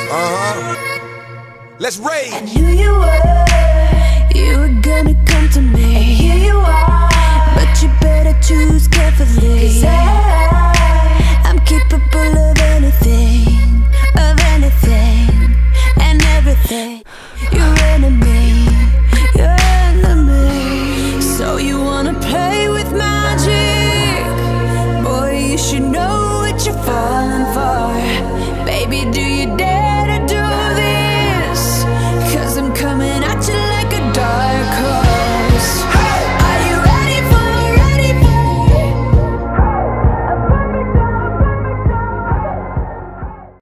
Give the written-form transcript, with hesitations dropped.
Let's rage. I knew you were gonna come to me, and here you are. But you better choose carefully.